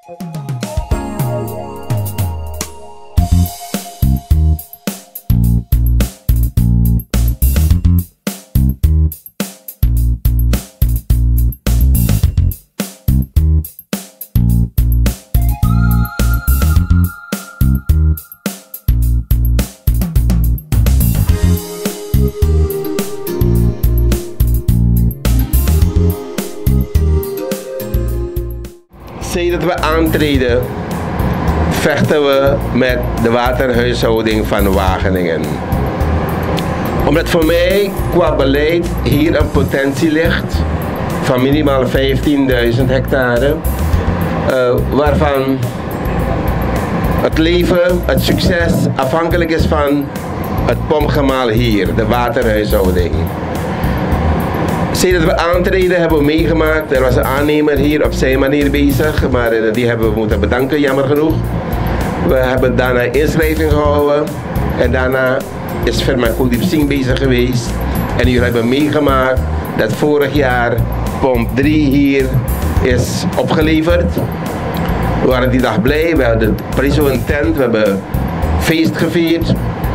Sinds we aantreden, vechten we met de waterhuishouding van Wageningen. Omdat voor mij qua beleid hier een potentie ligt van minimaal 15.000 hectare, waarvan het leven, het succes afhankelijk is van het pompgemaal hier, de waterhuishouding. Sinds we aantreden hebben we meegemaakt, er was een aannemer hier op zijn manier bezig, maar die hebben we moeten bedanken, jammer genoeg. We hebben daarna inschrijving gehouden en daarna is firma Kuldeep Singh bezig geweest. En jullie hebben meegemaakt dat vorig jaar pomp 3 hier is opgeleverd. We waren die dag blij, we hadden Pariso een tent, we hebben feest gevierd.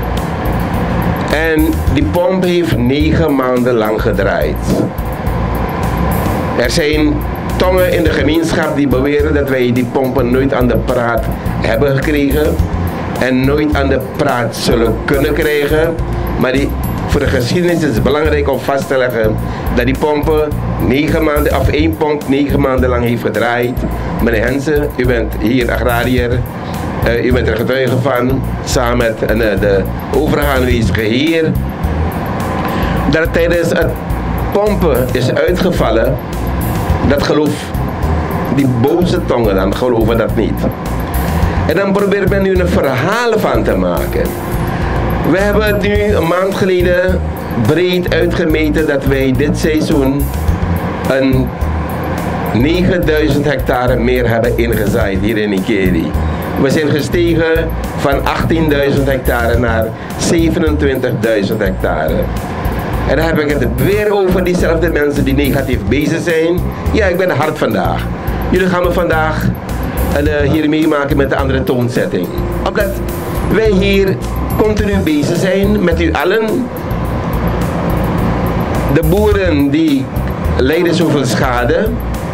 En die pomp heeft 9 maanden lang gedraaid. Er zijn tongen in de gemeenschap die beweren dat wij die pompen nooit aan de praat hebben gekregen. En nooit aan de praat zullen kunnen krijgen. Maar voor de geschiedenis is het belangrijk om vast te leggen dat die pompen 9 maanden, of 1 pomp 9 maanden lang heeft gedraaid. Meneer Hensen, u bent hier agrariër. U bent er getuige van, samen met de overige aanwezigen hier, dat het tijdens het pompen is uitgevallen. Dat geloof, die boze tongen dan geloven dat niet. En dan probeert men nu een verhaal van te maken. We hebben het nu een maand geleden breed uitgemeten dat wij dit seizoen een 9000 hectare meer hebben ingezaaid hier in Ikeri. We zijn gestegen van 18.000 hectare naar 27.000 hectare. En dan heb ik het weer over diezelfde mensen die negatief bezig zijn. Ja, ik ben hard vandaag. Jullie gaan me vandaag hier meemaken met de andere toonzetting. Omdat wij hier continu bezig zijn met u allen. De boeren die lijden zoveel schade.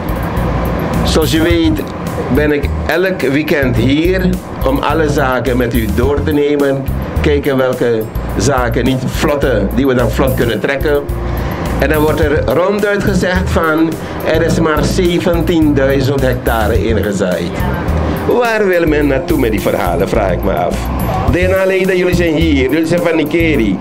Zoals je weet ben ik elk weekend hier om alle zaken met u door te nemen. Kijken welke zaken niet vlotten, die we dan vlot kunnen trekken. En dan wordt er ronduit gezegd van, er is maar 17.000 hectare ingezaaid. Waar wil men naartoe met die verhalen, vraag ik me af. DNA-leden, jullie zijn hier, jullie zijn van Ikeri.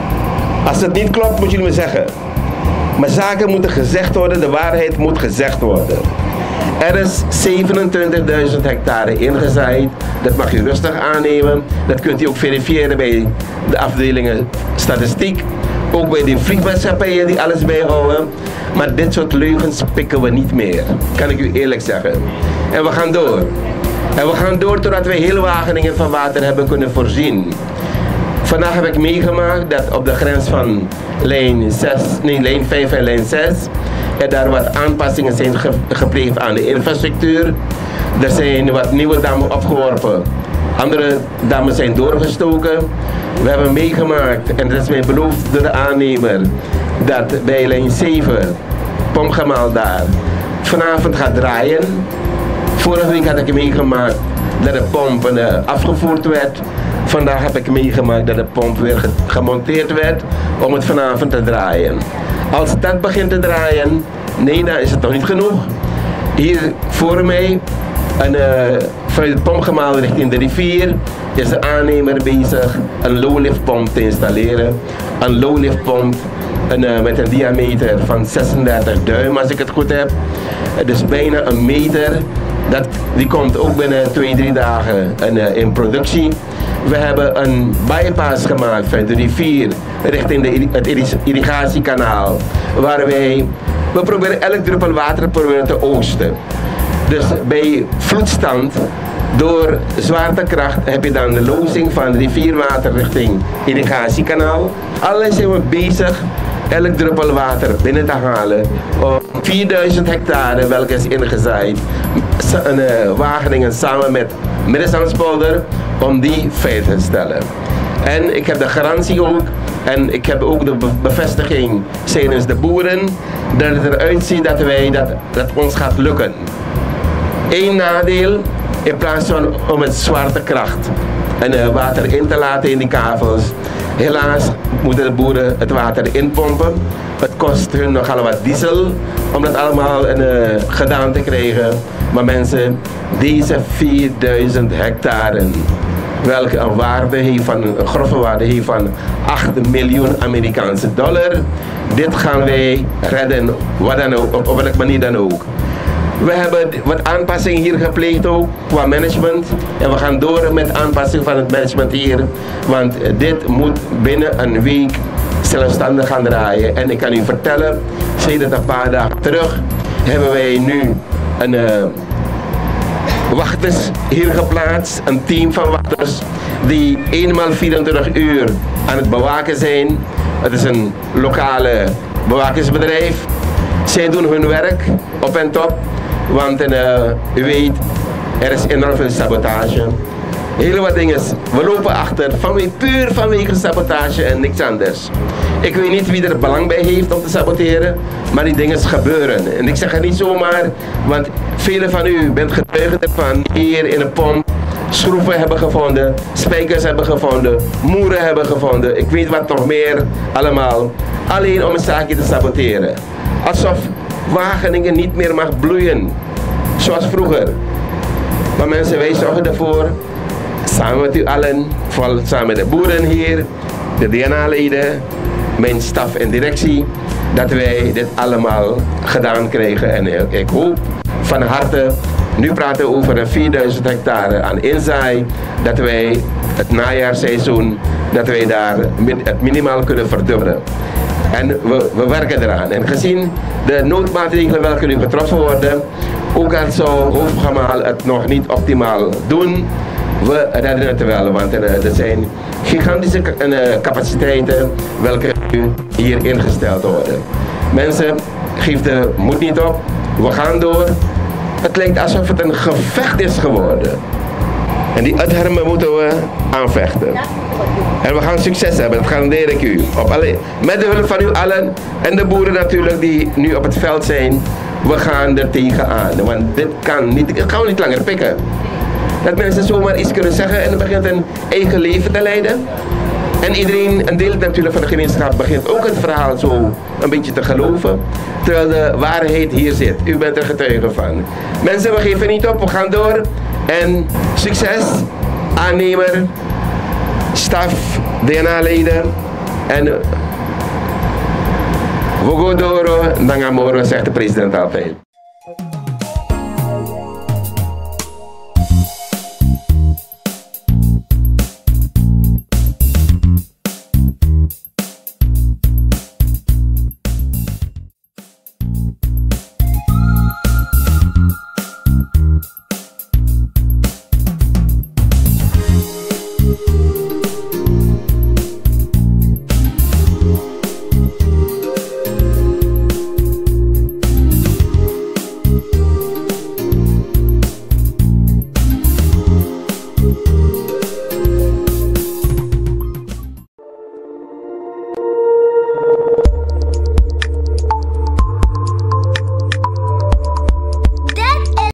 Als het niet klopt, moet jullie me zeggen. Maar zaken moeten gezegd worden, de waarheid moet gezegd worden. Er is 27.000 hectare ingezaaid. Dat mag u rustig aannemen. Dat kunt u ook verifiëren bij de afdelingen statistiek. Ook bij de vliegmaatschappijen die alles bijhouden. Maar dit soort leugens pikken we niet meer. Kan ik u eerlijk zeggen. En we gaan door. En we gaan door totdat wij heel Wageningen van water hebben kunnen voorzien. Vandaag heb ik meegemaakt dat op de grens van lijn 5 en lijn 6... er daar wat aanpassingen zijn gepleegd aan de infrastructuur. Er zijn wat nieuwe dammen opgeworpen. Andere dammen zijn doorgestoken. We hebben meegemaakt, en dat is mij beloofd door de aannemer, dat bij lijn 7, pompgemaal daar, vanavond gaat draaien. Vorige week had ik meegemaakt dat de pomp afgevoerd werd. Vandaag heb ik meegemaakt dat de pomp weer gemonteerd werd om het vanavond te draaien. Als dat begint te draaien, nee, dan is het nog niet genoeg. Hier voor mij, vanuit het pompgemaal richting de rivier, is de aannemer bezig een low-lift pomp te installeren. Een low-lift pomp met een diameter van 36 duim, als ik het goed heb. Dus bijna een meter. Die komt ook binnen 2-3 dagen in productie. We hebben een bypass gemaakt van de rivier richting het irrigatiekanaal. Waar we proberen elk druppel water te oosten. Dus bij vloedstand, door zwaartekracht, heb je dan de lozing van rivierwater richting irrigatiekanaal. Alles zijn we bezig elk druppel water binnen te halen om 4000 hectare welke is ingezaaid in Wageningen samen met Midden-Zandspolder om die veilig te stellen. En ik heb de garantie ook en ik heb ook de bevestiging tijdens de boeren dat het eruit ziet dat ons gaat lukken. Eén nadeel in plaats van om het zwarte kracht en water in te laten in die kavels. Helaas moeten de boeren het water inpompen. Het kost hun nogal wat diesel om dat allemaal gedaan te krijgen. Maar mensen, deze 4000 hectare, welke een waarde heeft van, een grove waarde heeft van 8 miljoen Amerikaanse dollar. Dit gaan wij redden, wat dan ook, op welke manier dan ook. We hebben wat aanpassingen hier gepleegd ook qua management. En we gaan door met aanpassing van het management hier. Want dit moet binnen een week zelfstandig gaan draaien. En ik kan u vertellen, sinds een paar dagen terug hebben wij nu een wachters hier geplaatst. Een team van wachters die eenmaal 24 uur aan het bewaken zijn. Het is een lokale bewakingsbedrijf. Zij doen hun werk op en top. Want u weet, er is enorm veel sabotage. Heel wat dingen. We lopen achter, puur vanwege sabotage en niks anders. Ik weet niet wie er belang bij heeft om te saboteren, maar die dingen gebeuren. En ik zeg het niet zomaar, want velen van u bent getuigen ervan. Hier in een pomp schroeven hebben gevonden, spijkers hebben gevonden, moeren hebben gevonden. Ik weet wat nog meer allemaal. Alleen om een zaakje te saboteren. Alsof Wageningen niet meer mag bloeien, zoals vroeger. Maar mensen, wij zorgen ervoor, samen met u allen, vooral samen met de boeren hier, de DNA-leden, mijn staf en directie, dat wij dit allemaal gedaan krijgen. En ik hoop van harte, nu praten we over een 4000 hectare aan inzaai, dat wij het najaarseizoen, dat wij daar het minimaal kunnen verdubbelen. En we werken eraan. En gezien de noodmaatregelen welke nu getroffen worden, ook al zou Hoofdgemaal het nog niet optimaal doen, we redden het wel. Want er zijn gigantische capaciteiten welke nu hier ingesteld worden. Mensen, geef de moed niet op. We gaan door. Het lijkt alsof het een gevecht is geworden. En die uithermen moeten we aanvechten. En we gaan succes hebben, dat garandeer ik u. Met de hulp van u allen en de boeren natuurlijk die nu op het veld zijn. We gaan er tegenaan. Want dit kan niet langer pikken. Dat mensen zomaar iets kunnen zeggen en begint een eigen leven te leiden. En iedereen, een deel natuurlijk van de gemeenschap, begint ook het verhaal zo een beetje te geloven. Terwijl de waarheid hier zit. U bent er getuige van. Mensen, we geven niet op, we gaan door. En succes, aannemer, staf, DNA-leden. En we gaan door, dan gaan we, zegt de president altijd.